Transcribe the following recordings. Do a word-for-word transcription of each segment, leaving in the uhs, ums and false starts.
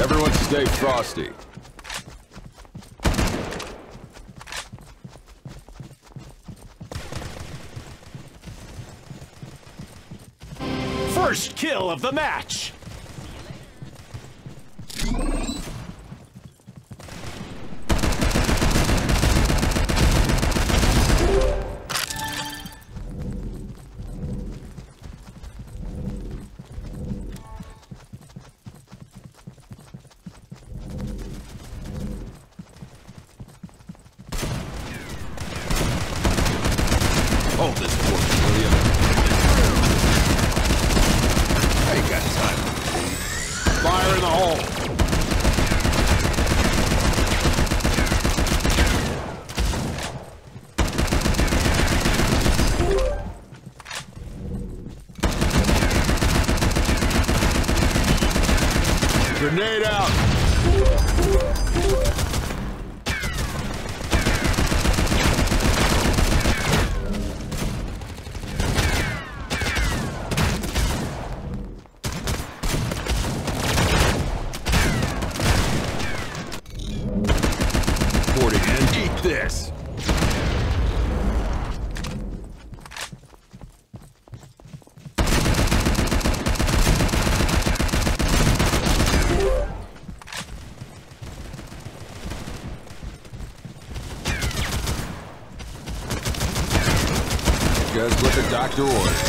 Everyone stay frosty. First kill of the match! Hold this torch, will you? I ain't got time. Fire in the hole. Grenade out. And eat this. Just what the doctor ordered.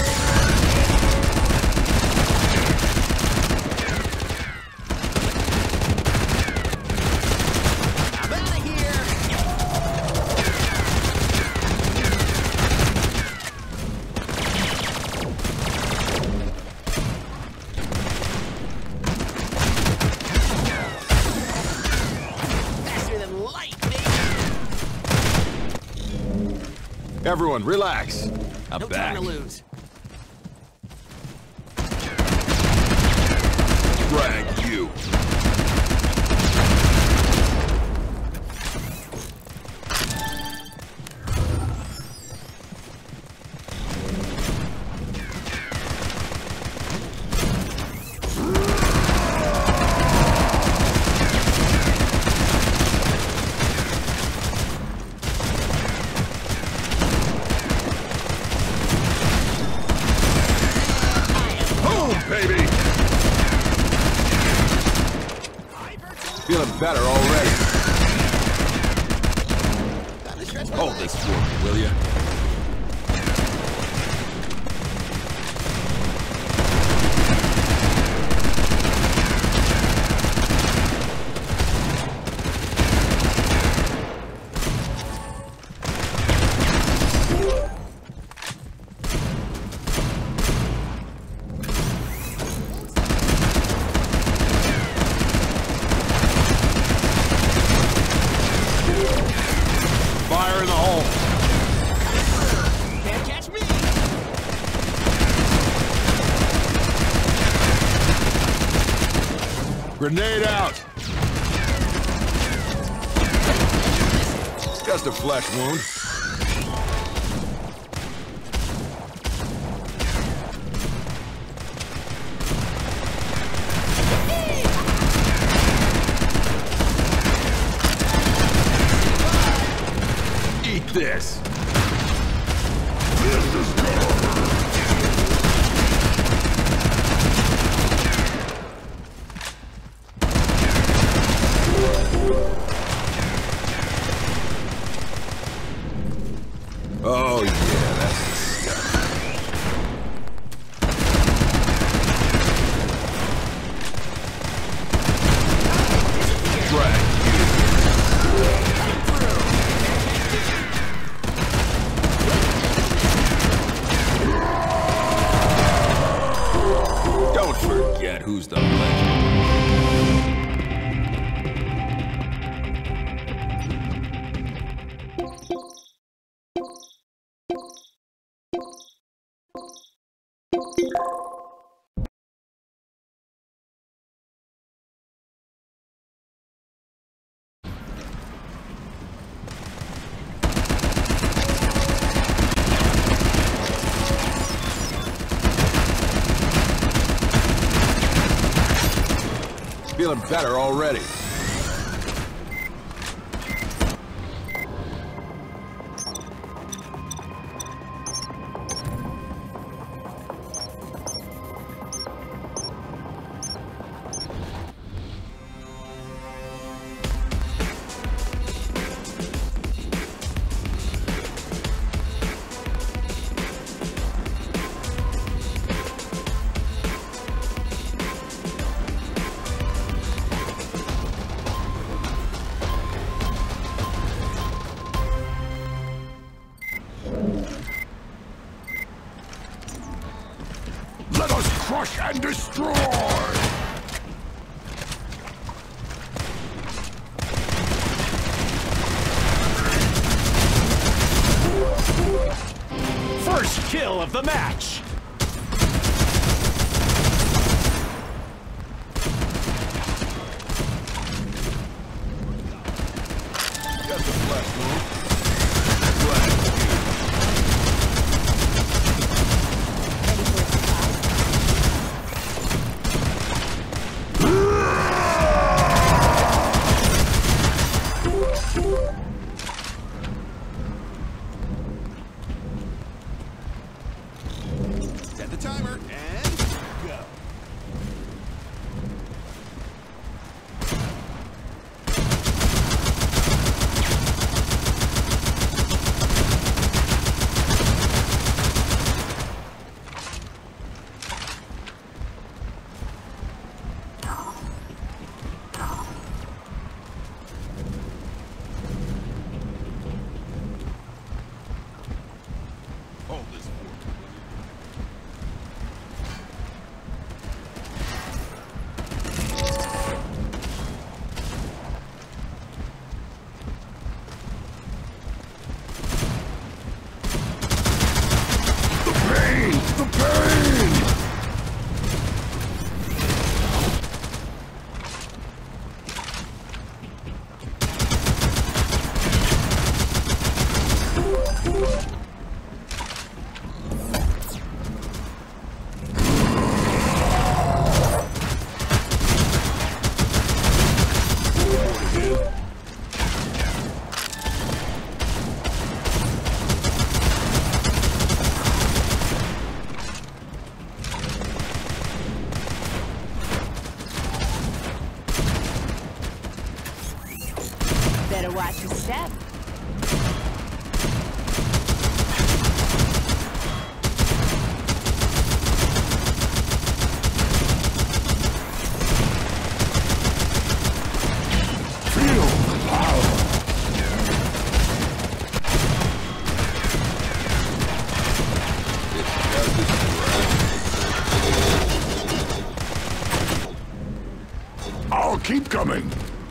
Everyone, relax. I'm no back. time to lose. Drag you. Baby! Feeling better already. Hold this for me, will you? Fire in the hole. Can't catch me. Grenade out. It's just a flesh wound. Eat this. This is oh yeah, that's the stuff. Drag Don't forget who's the legend. feeling better already. Let us crush and destroy! First kill of the match. Got the flash move. Set the timer and go. Hold this for me. Pain! The pain! Better watch your step. Feel the power! I'll keep coming!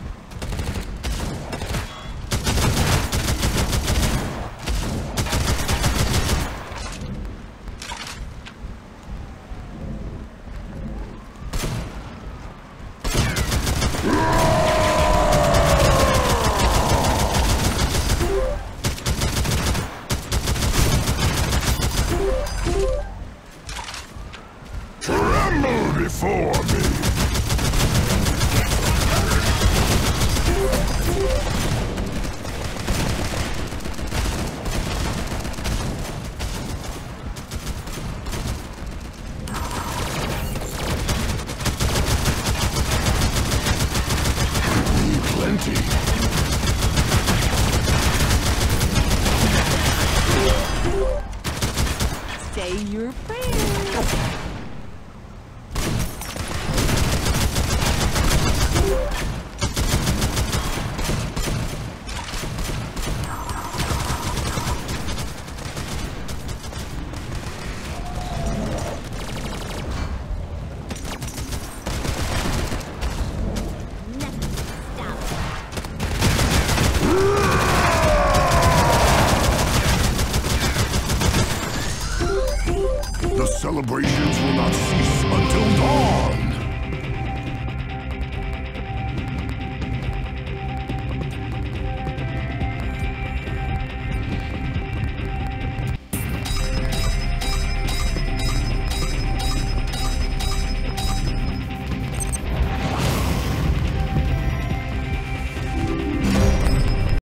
Tremble before me! Plenty. Say your prayers. The celebrations will not cease until dawn!